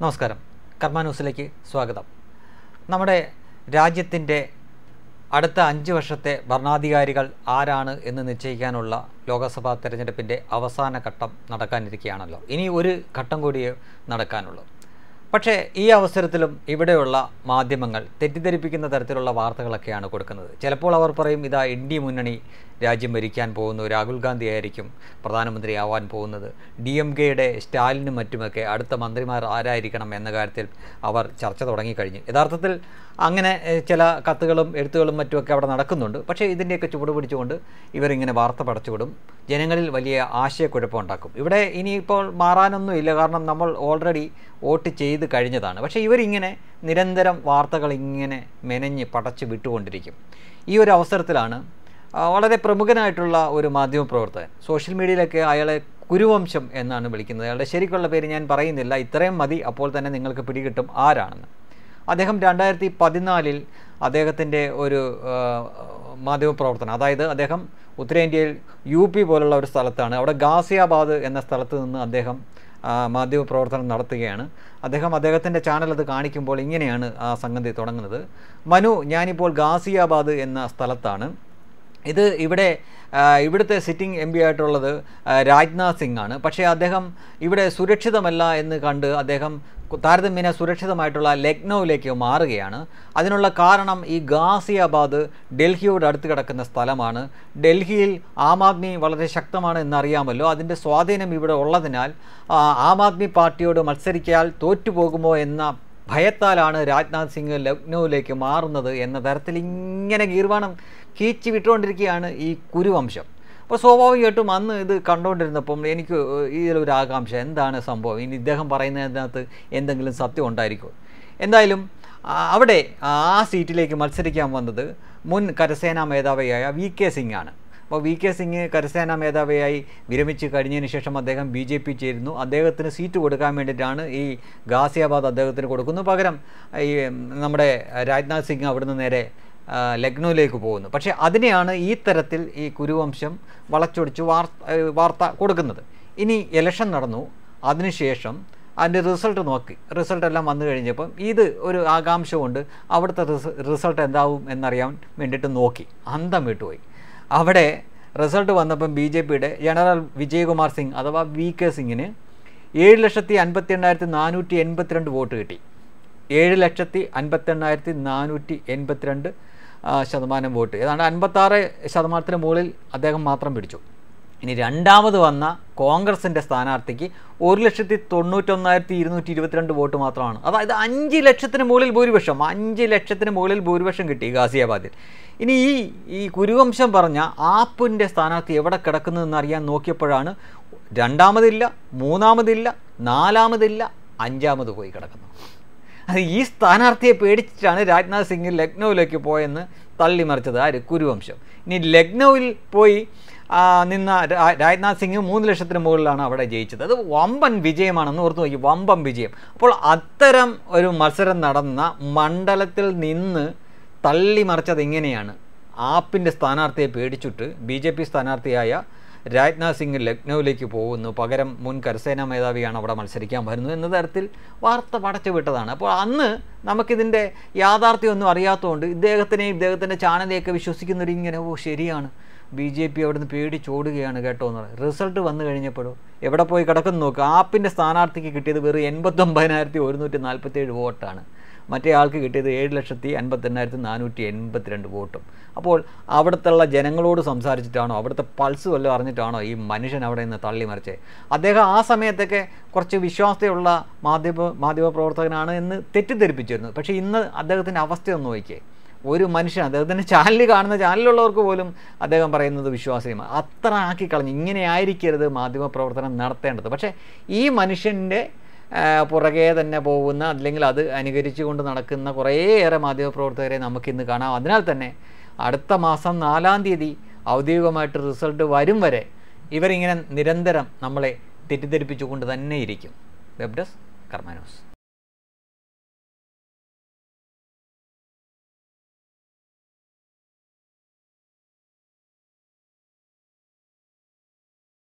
നമസ്കാരം. കർമ്മ ന്യൂസിലേക്ക് സ്വാഗതം. നമ്മുടെ രാജ്യത്തിൻ്റെ അടുത്ത 5 വർഷത്തെ ഭരണാധികാരികൾ ആരാണ് എന്ന് നിശ്ചയിക്കാനുള്ള ലോക്സഭാ തെരഞ്ഞെടുപ്പിൻ്റെ അവസാന ഘട്ടം നടക്കാനിരിക്കുകയാണല്ലോ. ഇനി ഒരു ഘട്ടം കൂടിയേ നടക്കാനുള്ളൂ. പക്ഷേ ഈ അവസരത്തിലും ഇവിടെയുള്ള മാധ്യമങ്ങൾ തെറ്റിദ്ധരിപ്പിക്കുന്ന തരത്തിലുള്ള വാർത്തകളൊക്കെയാണ് കൊടുക്കുന്നത്. ചിലപ്പോൾ അവർ പറയും ഇതാ ഇന്ത്യ മുന്നണി രാജ്യം ഭരിക്കാൻ പോകുന്നു, രാഹുൽ ഗാന്ധി ആയിരിക്കും പ്രധാനമന്ത്രിയാവാൻ പോകുന്നത്, DMKയുടെ സ്റ്റാലിനും മറ്റുമൊക്കെ അടുത്ത മന്ത്രിമാർ ആരായിരിക്കണം എന്ന കാര്യത്തിൽ അവർ ചർച്ച തുടങ്ങിക്കഴിഞ്ഞു. യഥാർത്ഥത്തിൽ അങ്ങനെ ചില കത്തുകളും എഴുത്തുകളും മറ്റുമൊക്കെ അവിടെ നടക്കുന്നുണ്ട്. പക്ഷേ ഇതിൻ്റെയൊക്കെ ചുവട് പിടിച്ചുകൊണ്ട് ഇവരിങ്ങനെ വാർത്ത പടച്ചുവിടും, ജനങ്ങളിൽ വലിയ ആശയക്കുഴപ്പമുണ്ടാക്കും. ഇവിടെ ഇനിയിപ്പോൾ മാറാനൊന്നുമില്ല, കാരണം നമ്മൾ ഓൾറെഡി വോട്ട് ചെയ്ത് കഴിഞ്ഞതാണ്. പക്ഷേ ഇവരിങ്ങനെ നിരന്തരം വാർത്തകൾ ഇങ്ങനെ മെനഞ്ഞ് പടച്ച് വിട്ടുകൊണ്ടിരിക്കും. ഈ ഒരു അവസരത്തിലാണ് വളരെ പ്രമുഖനായിട്ടുള്ള ഒരു മാധ്യമപ്രവർത്തകൻ, സോഷ്യൽ മീഡിയയിലൊക്കെ അയാളെ കുരുവംശം എന്നാണ് വിളിക്കുന്നത്. അയാളുടെ ശരിക്കുള്ള പേര് ഞാൻ പറയുന്നില്ല, ഇത്രയും മതി, അപ്പോൾ തന്നെ നിങ്ങൾക്ക് പിടികിട്ടും ആരാണെന്ന്. അദ്ദേഹം 2014 അദ്ദേഹത്തിൻ്റെ ഒരു മാധ്യമപ്രവർത്തനം, അതായത് അദ്ദേഹം ഉത്തരേന്ത്യയിൽ UP പോലുള്ള ഒരു സ്ഥലത്താണ്, അവിടെ ഗാസിയാബാദ് എന്ന സ്ഥലത്ത് നിന്ന് അദ്ദേഹം മാധ്യമപ്രവർത്തനം നടത്തുകയാണ്. അദ്ദേഹത്തിൻ്റെ ചാനൽ അത് കാണിക്കുമ്പോൾ ഇങ്ങനെയാണ് ആ സംഗതി തുടങ്ങുന്നത്. മനു, ഞാനിപ്പോൾ ഗാസിയാബാദ് എന്ന സ്ഥലത്താണ്. ഇവിടുത്തെ സിറ്റിംഗ് MP ആയിട്ടുള്ളത് രാജ്നാഥ് സിംഗ് ആണ്. പക്ഷേ അദ്ദേഹം ഇവിടെ സുരക്ഷിതമല്ല എന്ന് കണ്ട് അദ്ദേഹം താരതമ്യേന സുരക്ഷിതമായിട്ടുള്ള ലക്നൌവിലേക്ക് മാറുകയാണ്. അതിനുള്ള കാരണം ഈ ഗാസിയാബാദ് ഡൽഹിയോട് അടുത്ത് കിടക്കുന്ന സ്ഥലമാണ്. ഡൽഹിയിൽ ആം ആദ്മി വളരെ ശക്തമാണ് എന്നറിയാമല്ലോ. അതിൻ്റെ സ്വാധീനം ഇവിടെ ഉള്ളതിനാൽ ആം ആദ്മി പാർട്ടിയോട് മത്സരിക്കാൻ തോറ്റുപോകുമോ എന്ന ഭയത്താലാണ് രാജ്നാഥ് സിംഗ് ലക്നൌവിലേക്ക് മാറുന്നത് എന്ന തരത്തിൽ ഇങ്ങനെ ഗീർവാണം കീച്ചു വിട്ടുകൊണ്ടിരിക്കുകയാണ് ഈ കുരുവംശം. അപ്പോൾ സ്വാഭാവികമായിട്ടും അന്ന് ഇത് കണ്ടുകൊണ്ടിരുന്നപ്പം എനിക്ക് ഇതിലൊരു ആകാംക്ഷ, എന്താണ് സംഭവം, ഇനി ഇദ്ദേഹം പറയുന്നതിനകത്ത് എന്തെങ്കിലും സത്യം ഉണ്ടായിരിക്കുമോ. എന്തായാലും അവിടെ ആ സീറ്റിലേക്ക് മത്സരിക്കാൻ വന്നത് മുൻ കരസേനാ മേധാവിയായ VK സിംഗ് ആണ്. അപ്പോൾ VK സിംഗ് കരസേനാ മേധാവിയായി വിരമിച്ച് കഴിഞ്ഞതിന് ശേഷം അദ്ദേഹം BJP ചേരുന്നു. അദ്ദേഹത്തിന് സീറ്റ് കൊടുക്കാൻ വേണ്ടിയിട്ടാണ് ഈ ഗാസിയാബാദ് അദ്ദേഹത്തിന് കൊടുക്കുന്നു. പകരം ഈ നമ്മുടെ രാജ്നാഥ് സിംഗ് അവിടുന്ന് നേരെ ലക്നൌവിലേക്ക് പോകുന്നു. പക്ഷേ അതിനെയാണ് ഈ തരത്തിൽ ഈ കുരുവംശം വളച്ചൊടിച്ച് വാർത്ത കൊടുക്കുന്നത്. ഇനി ഇലക്ഷൻ നടന്നു, അതിനുശേഷം അതിൻ്റെ റിസൾട്ടെല്ലാം വന്നു കഴിഞ്ഞപ്പം ഇത് ഒരു ആകാംക്ഷ കൊണ്ട് അവിടുത്തെ റിസൾട്ട് എന്താവും എന്നറിയാൻ വേണ്ടിയിട്ട് നോക്കി, അന്തം വിട്ടുപോയി. അവിടെ റിസൾട്ട് വന്നപ്പം BJPയുടെ ജനറൽ വിജയകുമാർ സിംഗ് അഥവാ VK സിംഗിന് 7,58,482 വോട്ട് കിട്ടി. 7,58,482 ശതമാനം വോട്ട്, ഏതാണ്ട് 56% മുകളിൽ അദ്ദേഹം മാത്രം പിടിച്ചു. ഇനി രണ്ടാമത് വന്ന കോൺഗ്രസിൻ്റെ സ്ഥാനാർത്ഥിക്ക് 1,91,222 വോട്ട് മാത്രമാണ്. അതായത് 5 ലക്ഷത്തിന് മുകളിൽ ഭൂരിപക്ഷം, 5 ലക്ഷത്തിന് മുകളിൽ ഭൂരിപക്ഷം കിട്ടി ഗാസിയാബാദിൽ. ഇനി ഈ കുരുവംശം പറഞ്ഞ ആപ്പിൻ്റെ സ്ഥാനാർത്ഥി എവിടെ കിടക്കുന്നതെന്ന് അറിയാൻ നോക്കിയപ്പോഴാണ് രണ്ടാമതില്ല, മൂന്നാമതില്ല, നാലാമതില്ല, അഞ്ചാമത് പോയി കിടക്കുന്നു. അത് ഈ സ്ഥാനാർത്ഥിയെ പേടിച്ചിട്ടാണ് രാജ്നാഥ് സിംഗ് ലക്നൌവിലേക്ക് പോയെന്ന് തള്ളിമറിച്ചത് ആര്? കുരുവംശം. ഇനി ലക്നൌവിൽ പോയി നിന്ന രാജ്നാഥ് സിംഗ് 3 ലക്ഷത്തിന് മുകളിലാണ് അവിടെ ജയിച്ചത്. അത് വമ്പൻ വിജയമാണെന്ന് ഓർത്ത് നോക്കി, വമ്പൻ വിജയം. അപ്പോൾ അത്തരം ഒരു മത്സരം നടന്ന മണ്ഡലത്തിൽ നിന്ന് തള്ളിമറിച്ചത് ഇങ്ങനെയാണ്. ആപ്പിൻ്റെ സ്ഥാനാർത്ഥിയെ പേടിച്ചിട്ട് BJP സ്ഥാനാർത്ഥിയായ രാജ്നാഥ് സിംഗ് ലക്നൌവിലേക്ക് പോകുന്നു, പകരം മുൻ കരസേനാ മേധാവിയാണ് അവിടെ മത്സരിക്കാൻ വരുന്നത് എന്ന തരത്തിൽ വാർത്ത പടച്ചു വിട്ടതാണ്. അപ്പോൾ അന്ന് നമുക്കിതിൻ്റെ യാഥാർത്ഥ്യമൊന്നും അറിയാത്തതുകൊണ്ട് ഇദ്ദേഹത്തിൻ്റെ ചാനലിലേക്ക് വിശ്വസിക്കുന്നവരിങ്ങനെ ശരിയാണ്, BJP അവിടുന്ന് പേടിച്ചോടുകയാണ് കേട്ടോ എന്ന് പറയും. റിസൾട്ട് വന്നു കഴിഞ്ഞപ്പോഴോ എവിടെ പോയി കിടക്കുന്നു നോക്കുക. ആപ്പിൻ്റെ സ്ഥാനാർത്ഥിക്ക് കിട്ടിയത് വെറും 89,147 വോട്ടാണ്. മറ്റേ ആൾക്ക് കിട്ടിയത് 7,58,482 വോട്ടും. അപ്പോൾ അവിടുത്തെ ജനങ്ങളോട് സംസാരിച്ചിട്ടാണോ, അവിടുത്തെ പൾസ് വല്ലതും അറിഞ്ഞിട്ടാണോ ഈ മനുഷ്യൻ അവിടെ നിന്ന് തള്ളിമറിച്ചത്? അദ്ദേഹം ആ സമയത്തൊക്കെ കുറച്ച് വിശ്വാസതയുള്ള മാധ്യമപ്രവർത്തകനാണ് എന്ന് തെറ്റിദ്ധരിപ്പിച്ചിരുന്നു. പക്ഷേ ഇന്ന് അദ്ദേഹത്തിൻ്റെ അവസ്ഥയൊന്ന് നോക്കിയേ. ഒരു മനുഷ്യൻ, അദ്ദേഹത്തിൻ്റെ ചാനൽ കാണുന്ന ചാനലുള്ളവർക്ക് പോലും അദ്ദേഹം പറയുന്നത് വിശ്വാസമാണ്. അത്ര ആക്കിക്കളഞ്ഞു. ഇങ്ങനെ ആയിരിക്കരുത് മാധ്യമപ്രവർത്തനം നടത്തേണ്ടത്. പക്ഷേ ഈ മനുഷ്യൻ്റെ പുറകെ തന്നെ പോകുന്ന, അല്ലെങ്കിൽ അത് അനുകരിച്ചു കൊണ്ട് നടക്കുന്ന കുറേയേറെ മാധ്യമപ്രവർത്തകരെ നമുക്കിന്ന് കാണാം. അതിനാൽ തന്നെ അടുത്ത മാസം 4-ാം തീയതി ഔദ്യോഗികമായിട്ട് റിസൾട്ട് വരും വരെ ഇവരിങ്ങനെ നിരന്തരം നമ്മളെ തെറ്റിദ്ധരിപ്പിച്ചുകൊണ്ട് തന്നെ ഇരിക്കും. Web desk Karma news.